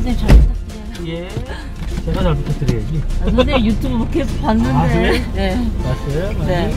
선생님 잘 부탁드려요. 예. 제가 잘 부탁드려야지. 선생님 유튜브 계속 봤는데. 아, 그래? 네. 봤어요? 많이? 네.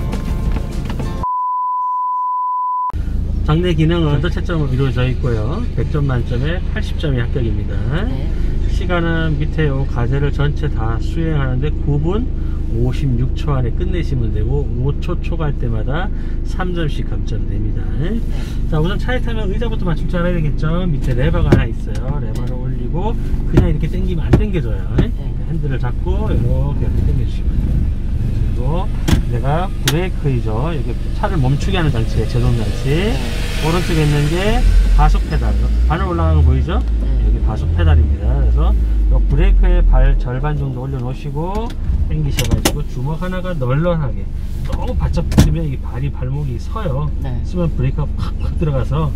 장내 기능은 전도 채점으로 이루어져 있고요. 100점 만점에 80점이 합격입니다. 네. 시간은 밑에 요 과제를 전체 다 수행하는데 9분 56초 안에 끝내시면 되고 5초 초과할 때마다 3점씩 감점됩니다. 자, 우선 차에 타면 의자부터 맞출 줄 알아야 되겠죠. 밑에 레버가 하나 있어요. 레버를 올리고 그냥 이렇게 당기면 안 당겨져요. 핸들을 잡고 이렇게 당겨주시면 돼요. 그리고 내가 브레이크이죠. 여기 차를 멈추게 하는 장치예요. 제동 장치. 오른쪽에 있는 게 가속 페달. 바늘 올라가는 거 보이죠? 여기 가속 페달입니다. 그래서 요 브레이크에 발 절반 정도 올려놓으시고 당기셔가지고 주먹 하나가 널널하게, 너무 바짝 붙으면 이 발목이 서요. 쓰면 브레이크가 팍팍 들어가서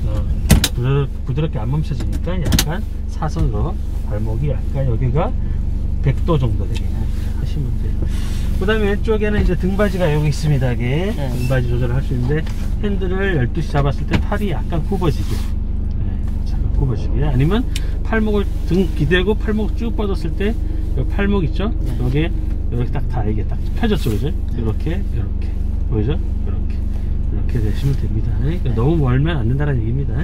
부드럽게 안 멈춰지니까 약간 사선으로 발목이 약간 여기가 100도 정도 되게 하시면 돼요. 그 다음에 왼쪽에는 이제 등받이가 여기 있습니다. 여기 등받이 조절을 할 수 있는데 핸들을 12시 잡았을 때 팔이 약간 굽어지게, 잠깐 굽어지게, 아니면 팔목을 등 기대고 팔목 쭉 뻗었을 때 이 팔목 있죠? 여기에 이렇게 딱 달게 딱 펴졌죠, 그죠? 이렇게 보이죠? 이렇게 되시면 됩니다. 그러니까 너무 멀면 안 된다는 얘기입니다.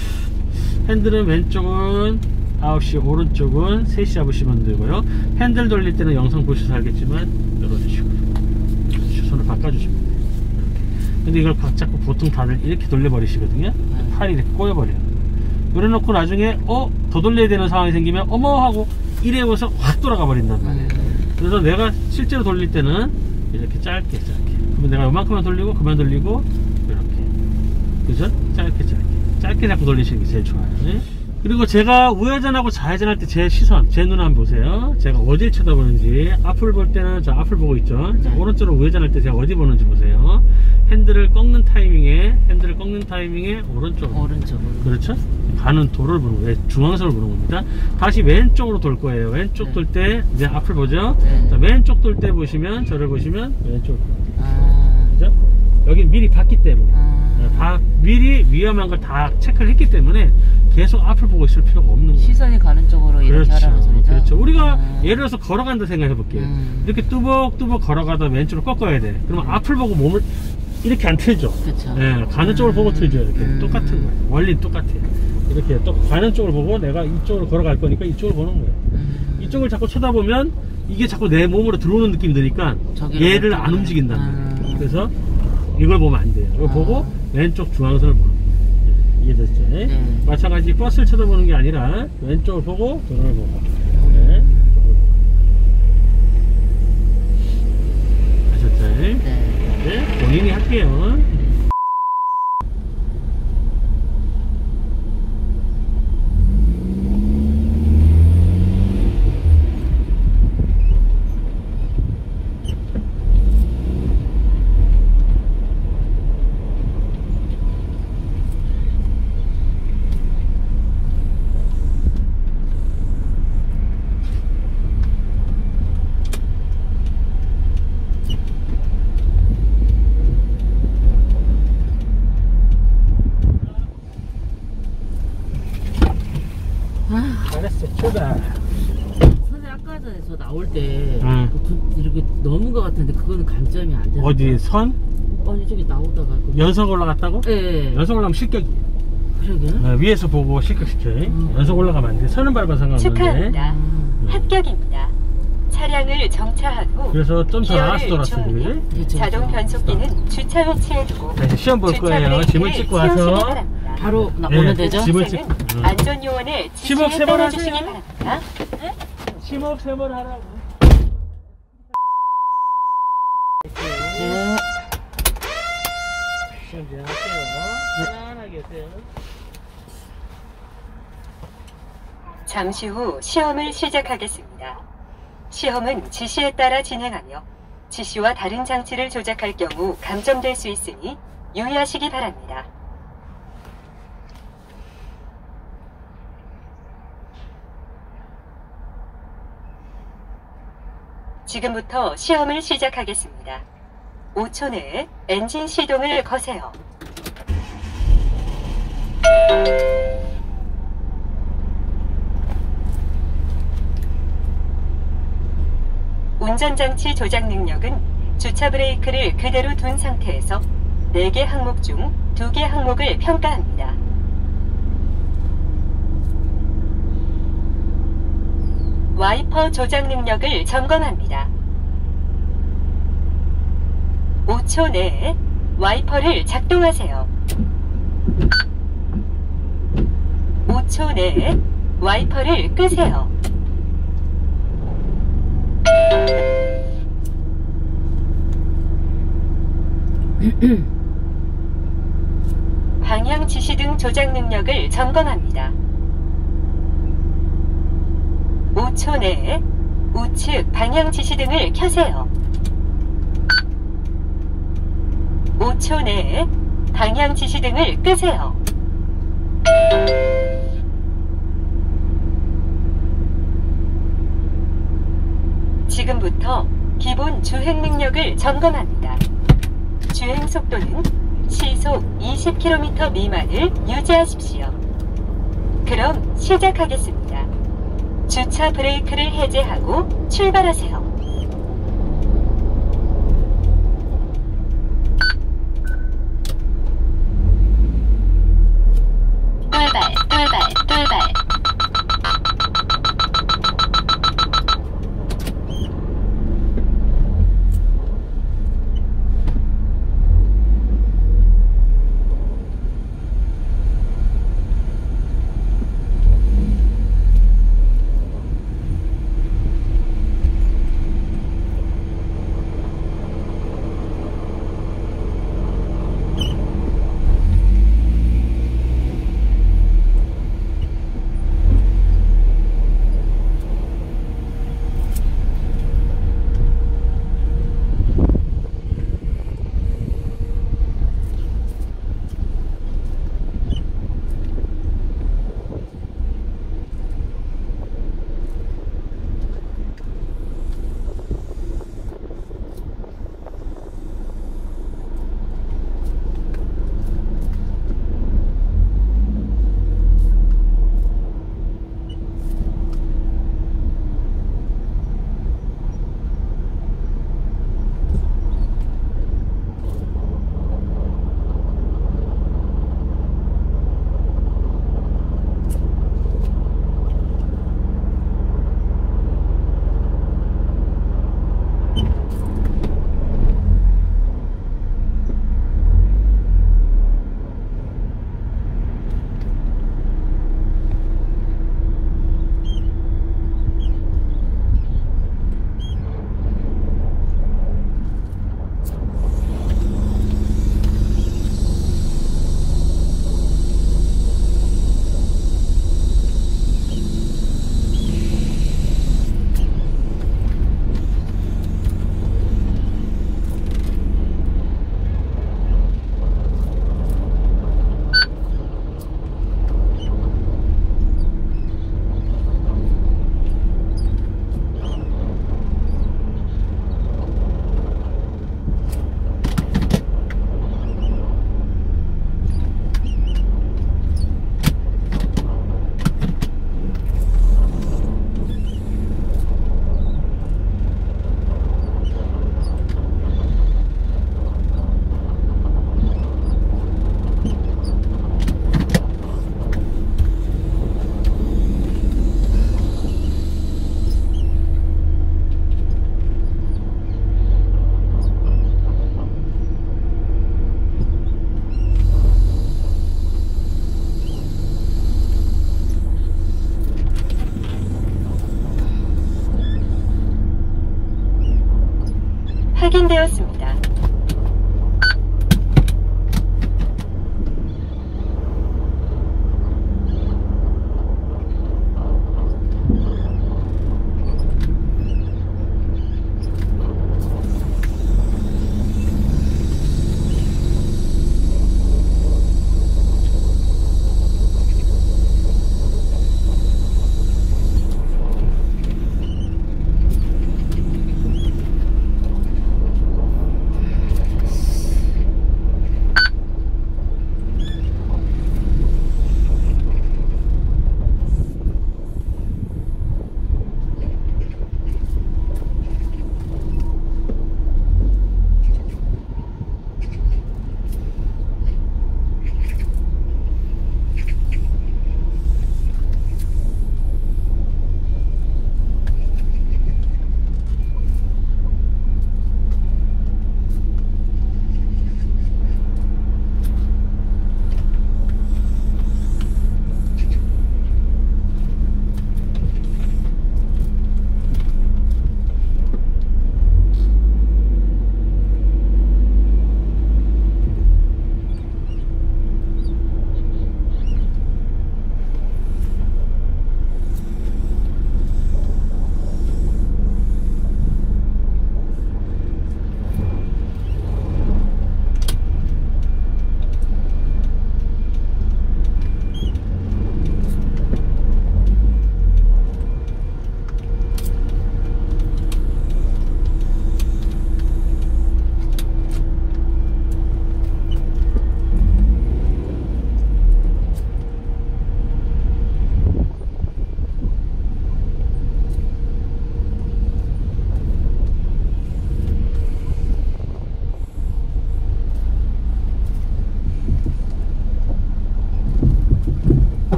핸들은 왼쪽은 9시, 오른쪽은 3시 잡으시면 되고요. 핸들 돌릴 때는 영상 보셔서 알겠지만 이런 식으로 손을 바꿔주시면 돼요. 이렇게. 근데 이걸 각 잡고 보통 다들 이렇게 돌려버리시거든요. 팔이 이렇게 꼬여버려요. 그래놓고 나중에 더 돌려야 되는 상황이 생기면 어머 하고 이래서 확 돌아가 버린단 말이에요. 그래서 내가 실제로 돌릴 때는 이렇게 짧게 그러면 내가 이만큼만 돌리고 그만 돌리고 이렇게, 그죠? 짧게 잡고 돌리시는 게 제일 좋아요. 그리고 제가 우회전하고 좌회전할 때 제 시선, 제 눈 한번 보세요. 제가 어디를 쳐다보는지. 앞을 볼 때는 저 앞을 보고 있죠. 자, 오른쪽으로 우회전할 때 제가 어디 보는지 보세요. 핸들을 꺾는 타이밍에 오른쪽으로. 그렇죠? 가는 도를 보는 거예요. 중앙선을 보는 겁니다. 다시 왼쪽으로 돌 거예요. 왼쪽 돌 때 이제 앞을 보죠. 자, 왼쪽 돌 때 보시면, 저를 보시면 왼쪽으로 봅니다. 그죠? 여기 미리 봤기 때문에. 미리 위험한 걸 다 체크를 했기 때문에 계속 앞을 보고 있을 필요가 없는 거예요. 시선이 가는 쪽으로 이렇게 하라는 소리죠? 그렇죠. 우리가 예를 들어서 걸어간다 생각해 볼게요. 이렇게 뚜벅뚜벅 걸어가다 왼쪽으로 꺾어야 돼. 그러면 앞을 보고 몸을 이렇게 안 틀죠. 그렇죠. 가는 쪽을 보고 틀죠. 이렇게 똑같은 거예요. 원리는 똑같아요. 이렇게 또 가는 쪽을 보고 내가 이쪽으로 걸어갈 거니까 이쪽을 보는 거예요. 이쪽을 자꾸 쳐다보면 이게 자꾸 내 몸으로 들어오는 느낌이 드니까 얘를 안 움직인단 말이에요. 그래서 이걸 보면 안 돼요. 이걸 보고 왼쪽 중앙선을 보는 거예요. 이해됐죠? 마찬가지 버스를 쳐다보는 게 아니라 왼쪽을 보고 도로를 보고. 아셨죠? 네, 본인이 할게요. 잘했어, 출발. 선생님 아까 전에 저 나올 때 이렇게 넘은 것 같은데 그거는 감점이 안 되는 어디 선? 아니 저기 나오다가 연석 올라갔다고? 네. 연석 올라가면 실격이에요. 그러게요? 위에서 보고 실격시켜요. 연석 올라가면 안 돼. 선은 밟아 상관없는데. 축하합니다. 합격입니다. 차량을 정차하고 그래서 좀 더 나가서 돌았어요. 그지? 자동 변속기는 주차 위치에 두고 시험 볼 거예요. 짐을 찍고 와서 바로 오면 되죠? 짐을 찍고 안전요원의 지시에 따라주시기 바랍니다. 심호흡 3번 하라고. 시험 진행할게요. 편안하게 계세요. 잠시 후 시험을 시작하겠습니다. 시험은 지시에 따라 진행하며 지시와 다른 장치를 조작할 경우 감점될 수 있으니 유의하시기 바랍니다. 지금부터 시험을 시작하겠습니다. 5초 내에 엔진 시동을 거세요. 운전장치 조작 능력은 주차 브레이크를 그대로 둔 상태에서 4개 항목 중 2개 항목을 평가합니다. 와이퍼 조작 능력을 점검합니다. 5초 내에 와이퍼를 작동하세요. 5초 내에 와이퍼를 끄세요. 방향 지시 등 조작 능력을 점검합니다. 5초 내에 우측 방향 지시 등을 켜세요. 5초 내에 방향 지시 등을 끄세요. 지금부터 기본 주행 능력을 점검합니다. 주행 속도는 시속 20km 미만을 유지하십시오. 그럼 시작하겠습니다. 주차 브레이크를 해제하고 출발하세요. 똘발. 확인되었습니다.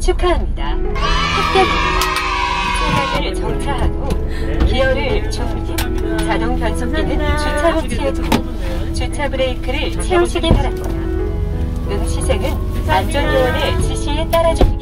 축하합니다. 합격입니다. 차량을 정차한 후 기어를 조기, 자동 변속기는 주차로 채우고 주차 브레이크를 채우시기 바랍니다. 응시생은 안전요원의 지시에 따라줍니다.